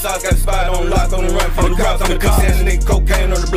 sauce, got the spot on lock, on the run from the cops. I'm the cops, and nigga cocaine on the